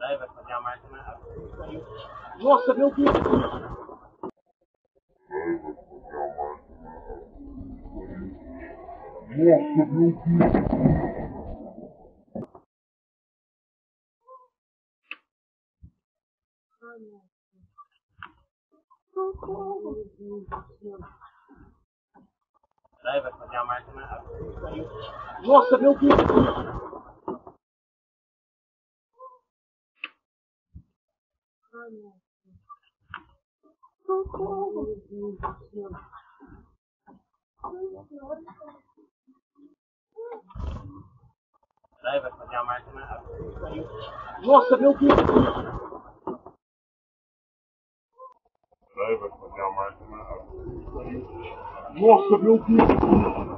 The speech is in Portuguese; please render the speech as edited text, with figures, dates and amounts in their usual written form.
Daí vai fazer a máquina. Nossa, meu Deus! Nossa, meu Deus! Daí vai fazer a máquina. Nossa, meu Deus! Daí vai fazer a máquina. Nossa, meu Deus! Daí vai fazer a máquina. Nossa, meu Deus!